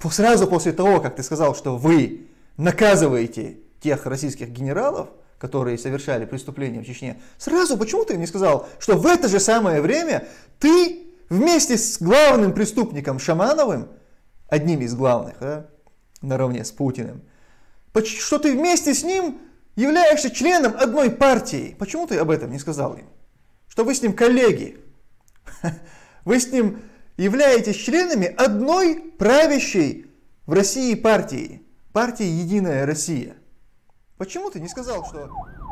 сразу после того, как ты сказал, что вы наказываете тех российских генералов, которые совершали преступления в Чечне, сразу почему ты не сказал, что в это же самое время ты вместе с главным преступником Шамановым, одним из главных, да, наравне с Путиным, что ты вместе с ним являешься членом одной партии? Почему ты об этом не сказал им? Что вы с ним коллеги. Вы с ним являетесь членами одной правящей в России партии. Партии «Единая Россия». Почему ты не сказал, что...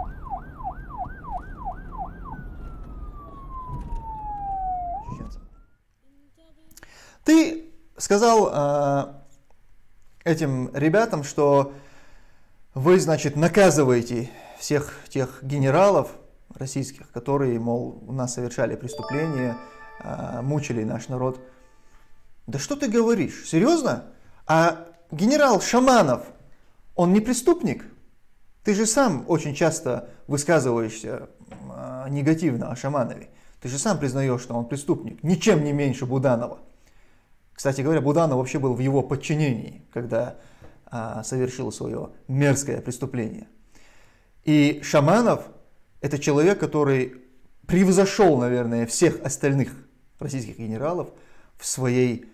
Ты сказал этим ребятам, что вы, значит, наказываете всех тех генералов российских, которые, мол, у нас совершали преступления, мучили наш народ. Да что ты говоришь? Серьезно? А генерал Шаманов, он не преступник? Ты же сам очень часто высказываешься негативно о Шаманове. Ты же сам признаешь, что он преступник. Ничем не меньше Буданова. Кстати говоря, Буданов вообще был в его подчинении, когда совершил свое мерзкое преступление. И Шаманов – это человек, который превзошел, наверное, всех остальных российских генералов в своей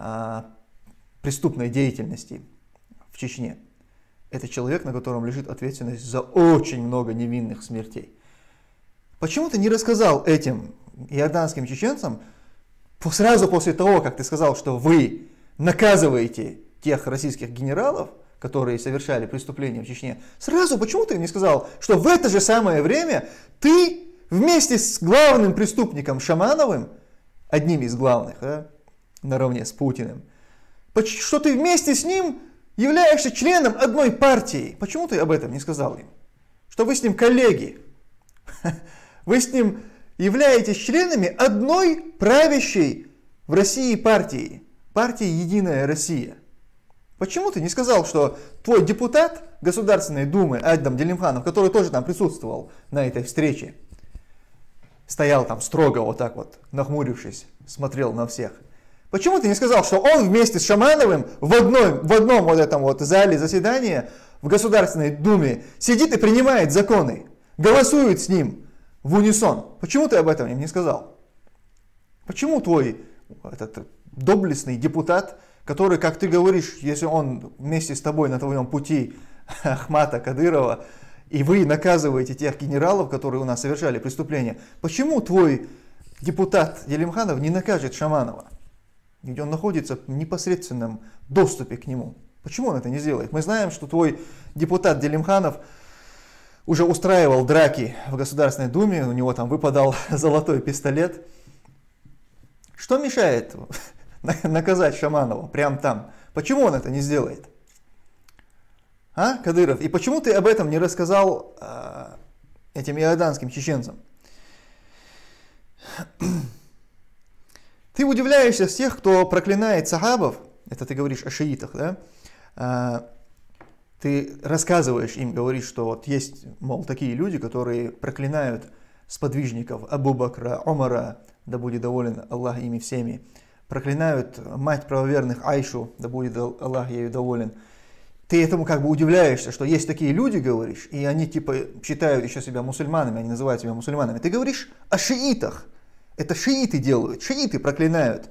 преступной деятельности в Чечне. Это человек, на котором лежит ответственность за очень много невинных смертей. Почему ты не рассказал этим иорданским чеченцам сразу после того, как ты сказал, что вы наказываете тех российских генералов, которые совершали преступления в Чечне, сразу почему ты не сказал, что в это же самое время ты вместе с главным преступником Шамановым, одним из главных, да, наравне с Путиным, что ты вместе с ним являешься членом одной партии? Почему ты об этом не сказал им? Что вы с ним коллеги. Вы с ним являетесь членами одной правящей в России партии. Партии «Единая Россия». Почему ты не сказал, что твой депутат Государственной Думы Адам Делимханов, который тоже там присутствовал на этой встрече, стоял там строго вот так вот, нахмурившись, смотрел на всех. Почему ты не сказал, что он вместе с Шамановым в одном вот этом вот зале заседания в Государственной Думе сидит и принимает законы, голосует с ним в унисон? Почему ты об этом им не сказал? Почему твой этот доблестный депутат, который, как ты говоришь, если он вместе с тобой на твоем пути Ахмата Кадырова, и вы наказываете тех генералов, которые у нас совершали преступления, почему твой депутат Делимханов не накажет Шаманова? Ведь он находится в непосредственном доступе к нему. Почему он это не сделает? Мы знаем, что твой депутат Делимханов уже устраивал драки в Государственной Думе, у него там выпадал золотой пистолет. Что мешает наказать Шаманова прямо там? Почему он это не сделает? А, Кадыров? И почему ты об этом не рассказал этим иорданским чеченцам? Ты удивляешься всех, кто проклинает сахабов, это ты говоришь о шиитах, да? Ты рассказываешь им, говоришь, что вот есть, мол, такие люди, которые проклинают сподвижников Абу Бакра, Омара, да будет доволен Аллах ими всеми, проклинают мать правоверных Айшу, да будет Аллах ею доволен. Ты этому как бы удивляешься, что есть такие люди, говоришь, и они типа считают еще себя мусульманами, они называют себя мусульманами. Ты говоришь о шиитах. Это шииты делают, шииты проклинают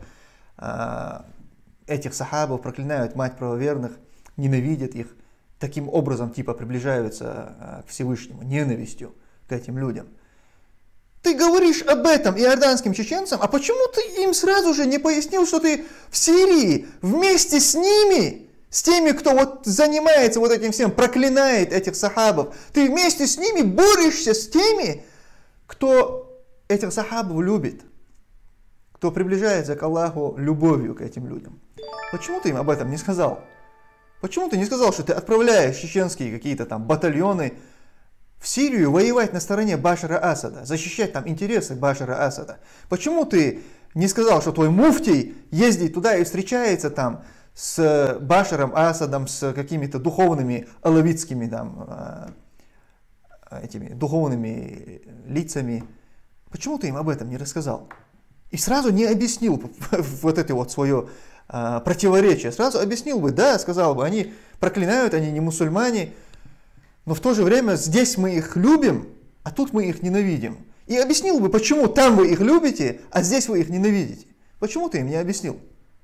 этих сахабов, проклинают мать правоверных, ненавидят их, таким образом типа приближаются к Всевышнему, ненавистью к этим людям. Ты говоришь об этом иорданским чеченцам, а почему ты им сразу же не пояснил, что ты в Сирии вместе с ними, с теми, кто вот занимается вот этим всем, проклинает этих сахабов, ты вместе с ними борешься с теми, кто этих сахабов любит, кто приближается к Аллаху любовью к этим людям? Почему ты им об этом не сказал? Почему ты не сказал, что ты отправляешь чеченские какие-то там батальоны в Сирию воевать на стороне Башара Асада, защищать там интересы Башара Асада? Почему ты не сказал, что твой муфтий ездит туда и встречается там с Башаром Асадом, с какими-то духовными алавитскими там, этими духовными лицами? Почему ты им об этом не рассказал? И сразу не объяснил вот это вот свое противоречие. Сразу объяснил бы, да, сказал бы, они проклинают, они не мусульмане, но в то же время здесь мы их любим, а тут мы их ненавидим. И объяснил бы, почему там вы их любите, а здесь вы их ненавидите. Почему ты им не объяснил?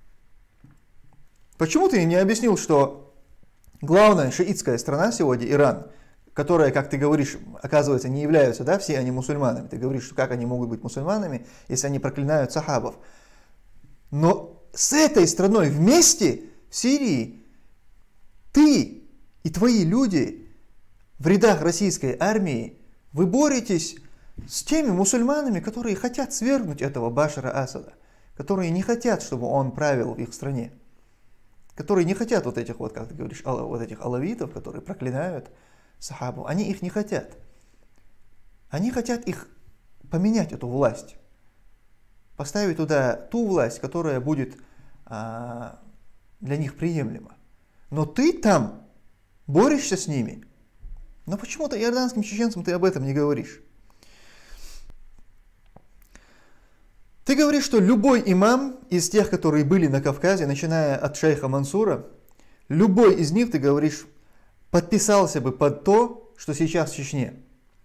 Почему ты им не объяснил, что главная шиитская страна сегодня, Иран, которая, как ты говоришь, оказывается, не являются, да, все они мусульманами. Ты говоришь, что как они могут быть мусульманами, если они проклинают сахабов. Но с этой страной вместе, в Сирии, ты и твои люди в рядах российской армии, вы боретесь с теми мусульманами, которые хотят свергнуть этого Башара Асада, которые не хотят, чтобы он правил в их стране, которые не хотят вот этих вот, как ты говоришь, вот этих алавитов, которые проклинают сахабу. Они их не хотят. Они хотят их поменять, эту власть, поставить туда ту власть, которая будет для них приемлема. Но ты там борешься с ними. Но почему-то иорданским чеченцам ты об этом не говоришь. Ты говоришь, что любой имам из тех, которые были на Кавказе, начиная от шейха Мансура, любой из них, ты говоришь, подписался бы под то, что сейчас в Чечне.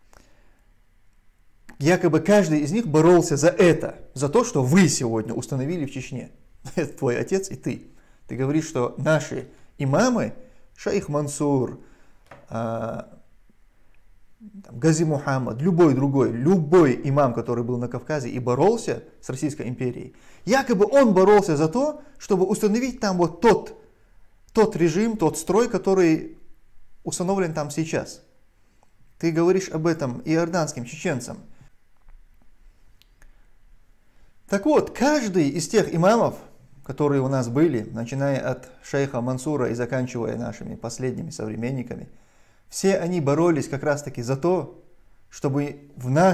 Якобы каждый из них боролся за это, за то, что вы сегодня установили в Чечне. Это твой отец и ты. Ты говоришь, что наши имамы, шейх Мансур, Гази Мухаммад, любой другой, любой имам, который был на Кавказе и боролся с Российской империей, якобы он боролся за то, чтобы установить там вот тот режим, тот строй, который установлен там сейчас. Ты говоришь об этом иорданским чеченцам. Так вот, каждый из тех имамов, которые у нас были, начиная от шейха Мансура и заканчивая нашими последними современниками, все они боролись как раз-таки за то, чтобы на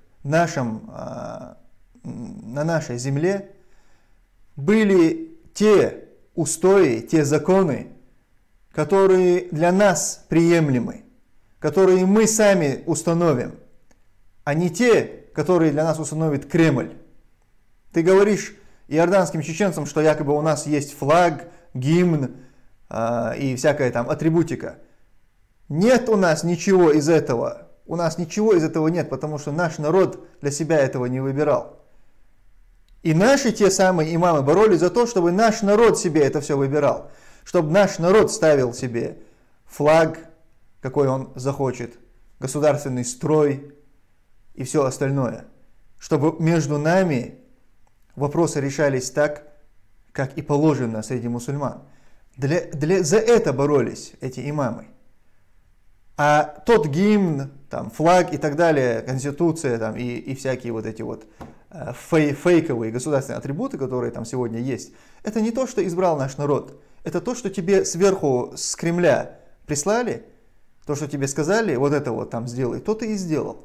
нашей земле были те устои, те законы, которые для нас приемлемы, которые мы сами установим, а не те, которые для нас установит Кремль. Ты говоришь иорданским чеченцам, что якобы у нас есть флаг, гимн и всякая там атрибутика. Нет у нас ничего из этого. У нас ничего из этого нет, потому что наш народ для себя этого не выбирал. И наши те самые имамы боролись за то, чтобы наш народ себе это все выбирал. Чтобы наш народ ставил себе флаг, какой он захочет, государственный строй и все остальное. Чтобы между нами вопросы решались так, как и положено среди мусульман. За это боролись эти имамы. А тот гимн, там, флаг и так далее, конституция там, и всякие вот эти вот фейковые государственные атрибуты, которые там сегодня есть, это не то, что избрал наш народ. Это то, что тебе сверху с Кремля прислали, то, что тебе сказали, вот это вот там сделай, то ты и сделал.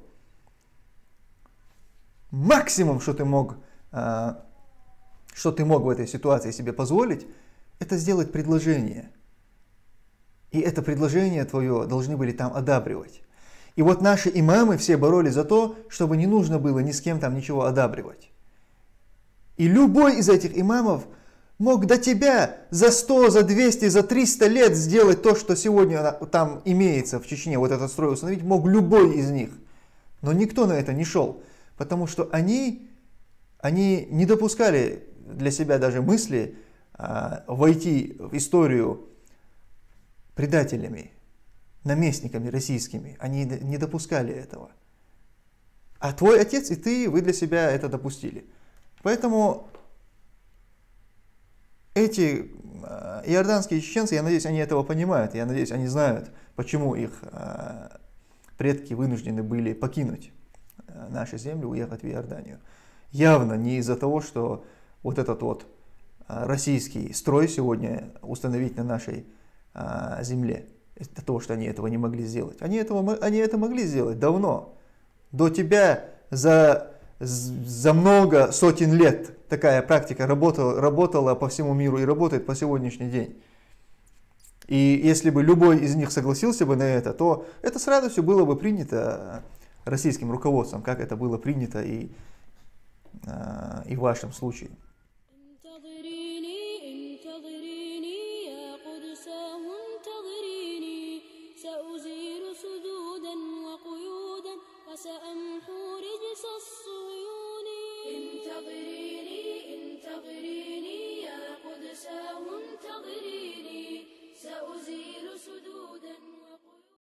Максимум, что ты мог в этой ситуации себе позволить, это сделать предложение. И это предложение твое должны были там одабривать. И вот наши имамы все боролись за то, чтобы не нужно было ни с кем там ничего одабривать. И любой из этих имамов мог до тебя за 100, за 200, за 300 лет сделать то, что сегодня там имеется в Чечне, вот этот строй установить, мог любой из них. Но никто на это не шел, потому что они не допускали для себя даже мысли войти в историю предателями, наместниками российскими. Они не допускали этого. А твой отец и ты, вы для себя это допустили. Поэтому эти иорданские чеченцы, я надеюсь, они этого понимают. Я надеюсь, они знают, почему их предки вынуждены были покинуть нашу землю, уехать в Иорданию. Явно не из-за того, что вот этот вот российский строй сегодня установить на нашей земле. Это то, что они этого не могли сделать. Они это могли сделать давно. До тебя за много сотен лет такая практика работала по всему миру и работает по сегодняшний день. И если бы любой из них согласился бы на это, то это с радостью было бы принято российским руководством, как это было принято и в вашем случае. الناس أن